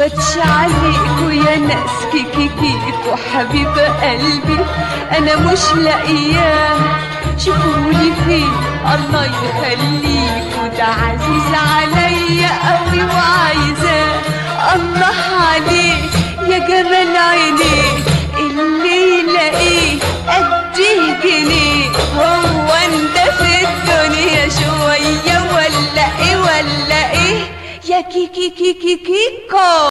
فاتش عليكوا يا ناس كيكي كيكو حبيب قلبي انا مش لاقياه، شوفولي فين الله يخليكوا، ده عزيز عليا قوي وعايزاه. الله عليك يا جمال عينيك اللي يلاقيه اديه جنيه، هو انت في الدنيا شويه ولا ايه ولا ايه يا كيكي كيكي كيكو.